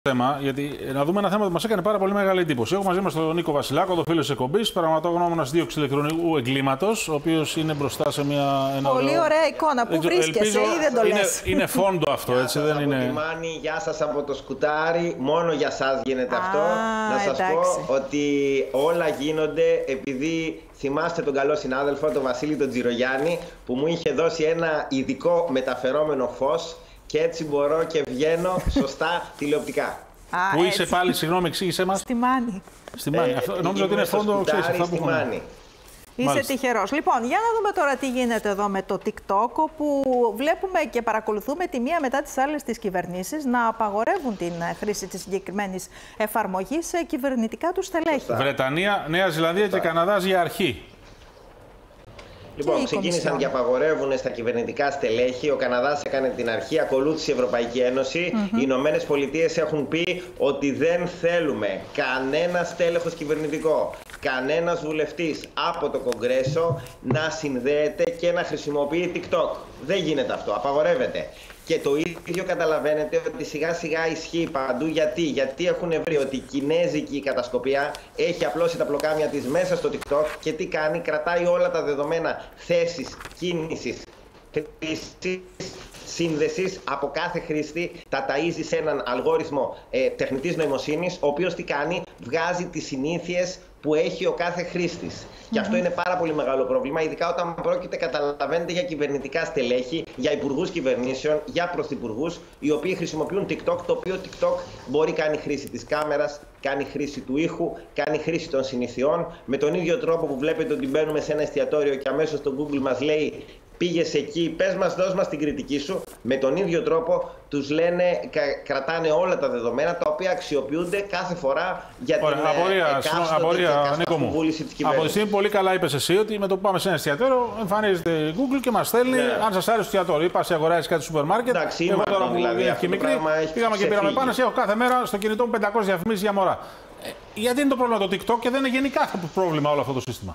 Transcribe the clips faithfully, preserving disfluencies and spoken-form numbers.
θέμα, γιατί να δούμε ένα θέμα που μας έκανε πάρα πολύ μεγάλη εντύπωση. Έχω μαζί μας τον Νίκο Βασιλάκο, τον φίλο της εκπομπής, πραγματογνώμονας δίωξης ηλεκτρονικού εγκλήματος, ο οποίος είναι μπροστά σε μια. Ένα πολύ ωραίο... ωραία εικόνα. Πού βρίσκεσαι ή δεν το λες? Είναι, είναι φόντο αυτό, έτσι γεια δεν σας είναι. Από τη Μάνη, γεια σας από το Σκουτάρι. Μόνο για σας γίνεται Α, αυτό. Να σας εντάξει. πω ότι όλα γίνονται επειδή θυμάστε τον καλό συνάδελφο, τον Βασίλη τον Τζιρογιάννη, που μου είχε δώσει ένα ειδικό μεταφερόμενο φως. Και έτσι μπορώ και βγαίνω σωστά τηλεοπτικά. Α, Πού έτσι. είσαι πάλι, συγγνώμη, εξήγησέ μας. Στη Μάνη. Στη Μάνη. Ε, Αυτό, νόμιζα ότι είναι φόντο, ξέρεις, αυτά που έχουμε. Μάνη. Είσαι Μάλιστα. τυχερός. Λοιπόν, για να δούμε τώρα τι γίνεται εδώ με το TikTok, όπου βλέπουμε και παρακολουθούμε τη μία μετά τις άλλες τις κυβερνήσεις να απαγορεύουν την χρήση της συγκεκριμένης εφαρμογής σε κυβερνητικά τους στελέχη. Σωστά. Βρετανία, Νέα Ζηλανδία και Καναδάς για αρχή. Λοιπόν, ξεκίνησαν και απαγορεύουν στα κυβερνητικά στελέχη. Ο Καναδάς έκανε την αρχή, ακολούθησε η Ευρωπαϊκή Ένωση. Mm-hmm. Οι Ηνωμένες Πολιτείες έχουν πει ότι δεν θέλουμε κανένα στέλεχος κυβερνητικό, κανένας βουλευτής από το Κογκρέσο να συνδέεται και να χρησιμοποιεί TikTok. Δεν γίνεται αυτό, απαγορεύεται. Και το ίδιο καταλαβαίνετε ότι σιγά σιγά ισχύει παντού. Γιατί, Γιατί έχουν βρει ότι η κινέζικη κατασκοπία έχει απλώσει τα πλοκάμια της μέσα στο TikTok και τι κάνει, κρατάει όλα τα δεδομένα θέσης, κίνησης, χρήσης, σύνδεσης από κάθε χρήστη, τα ταΐζει σε έναν αλγόριθμο ε, τεχνητής νοημοσύνης, ο οποίος τι κάνει, βγάζει τις συνήθειες που έχει ο κάθε χρήστης. Mm-hmm. Και αυτό είναι πάρα πολύ μεγάλο πρόβλημα, ειδικά όταν πρόκειται, καταλαβαίνετε, για κυβερνητικά στελέχη, για υπουργούς κυβερνήσεων, για πρωθυπουργούς, οι οποίοι χρησιμοποιούν TikTok, το οποίο TikTok μπορεί κάνει χρήση της κάμερας, κάνει χρήση του ήχου, κάνει χρήση των συνηθιών. Με τον ίδιο τρόπο που βλέπετε ότι μπαίνουμε σε ένα εστιατόριο και αμέσως το Google μας λέει πήγες εκεί, πες μας, δώσ' μας την κριτική σου. Με τον ίδιο τρόπο τους λένε, κρατάνε όλα τα δεδομένα τα οποία αξιοποιούνται κάθε φορά για την απορία, Νίκο μου. βούληση της κυβέρνησης. Από τη στιγμή πολύ καλά είπες εσύ ότι με το που πάμε σε ένα εστιατόριο εμφανίζεται Google και μας στέλνει, ναι, αν σας άρεσε το εστιατόριο. Είπα σε αγοράζεις κάτι στο σούπερ μάρκετ. Εντάξει, εγώ τώρα που δηλαδή, είναι και μικρή, πήγαμε και πήραμε πάνω σε έχω κάθε μέρα στο κινητό μου πεντακόσιες διαφημίσεις για μωρά. Ε, γιατί είναι το πρόβλημα το TikTok και δεν είναι γενικά το πρόβλημα όλο αυτό το σύστημα?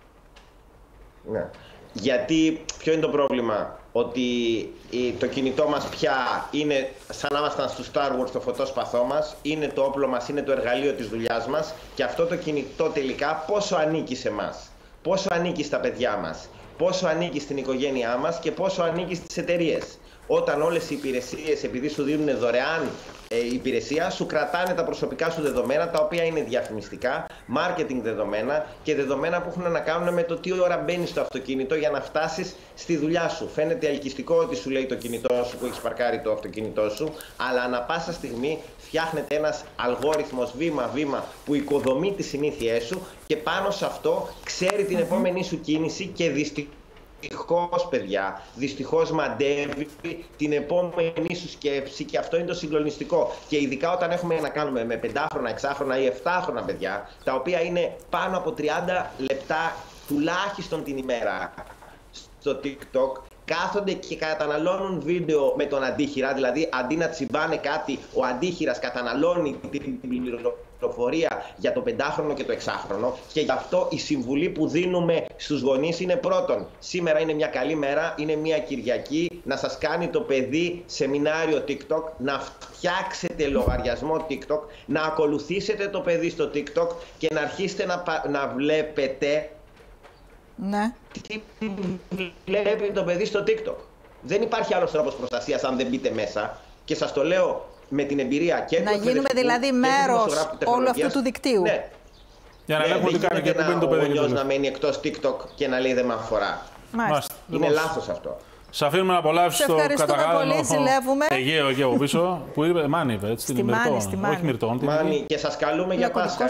Ναι. Γιατί, ποιο είναι το πρόβλημα? Ότι το κινητό μας πια είναι σαν να ήμασταν στο Star Wars, το φωτόσπαθό μας, είναι το όπλο μας, είναι το εργαλείο της δουλειάς μας και αυτό το κινητό τελικά πόσο ανήκει σε εμάς, πόσο ανήκει στα παιδιά μας, πόσο ανήκει στην οικογένειά μας και πόσο ανήκει στις εταιρείες. Όταν όλες οι υπηρεσίες, επειδή σου δίνουν δωρεάν ε, υπηρεσία, σου κρατάνε τα προσωπικά σου δεδομένα, τα οποία είναι διαφημιστικά, marketing δεδομένα και δεδομένα που έχουν να κάνουν με το τι ώρα μπαίνεις στο αυτοκίνητο για να φτάσεις στη δουλειά σου. Φαίνεται ελκυστικό ότι σου λέει το κινητό σου που έχεις παρκάρει το αυτοκίνητό σου, αλλά ανά πάσα στιγμή φτιάχνεται ένας αλγόριθμος βήμα-βήμα που οικοδομεί τις συνήθειές σου και πάνω σε αυτό ξέρει την επόμενη σου κίνηση και δυστυχώς, Δυστυχώς, παιδιά, δυστυχώς μαντεύει την επόμενη σου σκέψη και αυτό είναι το συγκλονιστικό. Και ειδικά όταν έχουμε να κάνουμε με πεντάχρονα, εξάχρονα ή εφτάχρονα παιδιά, τα οποία είναι πάνω από τριάντα λεπτά τουλάχιστον την ημέρα στο TikTok, κάθονται και καταναλώνουν βίντεο με τον αντίχειρα, δηλαδή αντί να τσιμπάνε κάτι, ο αντίχειρας καταναλώνει την πληροφορία για το πεντάχρονο και το εξάχρονο και γι' αυτό η συμβουλή που δίνουμε στους γονείς είναι πρώτον, σήμερα είναι μια καλή μέρα, είναι μια Κυριακή, να σας κάνει το παιδί σεμινάριο TikTok, να φτιάξετε λογαριασμό TikTok, να ακολουθήσετε το παιδί στο TikTok και να αρχίσετε να, να βλέπετε ναι. τι βλέπει το παιδί στο TikTok. Δεν υπάρχει άλλος τρόπος προστασίας αν δεν μπείτε μέσα και σας το λέω με την εμπειρία και να γίνουμε δηλαδή μέρος όλου αυτού του δικτύου. Ναι. Για να ναι, ελέγχουν τι κάνει και πού μπαίνει το παιδί. Ο να μένει εκτός TikTok και να λέει δεν με αφορά. Μάλιστα. Είναι λοιπόν λάθος αυτό. Σας αφήνουμε να απολαύσεις το καταγάλανο Αιγαίο εκεί από πίσω που είπε Μάνη, είπε, έτσι, στη Μάνη, στη Μάνη. Όχι Μυρτών. Μάνη και σας καλούμε για Πάσχα.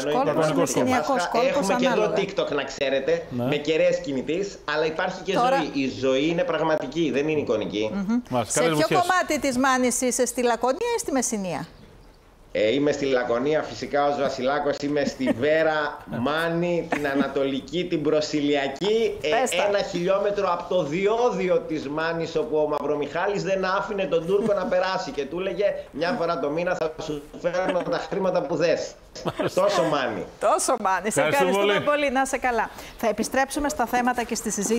Έχουμε και εδώ TikTok να ξέρετε, ναι, με κεραίες κινητής, αλλά υπάρχει και τώρα ζωή. Η ζωή είναι πραγματική, δεν είναι εικονική. Mm-hmm. Σε ποιο βουτιές κομμάτι της Μάνης είσαι, στη Λακωνία ή στη Μεσσηνία? Ε, είμαι στη Λακωνία, φυσικά ως Βασιλάκος, είμαι στη Βέρα, Μάνη, την Ανατολική, την Προσιλιακή, ε, ένα χιλιόμετρο από το διόδιο της Μάνης, όπου ο Μαυρομιχάλης δεν άφηνε τον Τούρκο να περάσει και του έλεγε μια φορά το μήνα θα σου φέρνω τα χρήματα που θες. Τόσο Μάνη. Τόσο Μάνη. Σε ευχαριστούμε πολύ. πολύ. Να είσαι καλά. Θα επιστρέψουμε στα θέματα και στη συζήτηση.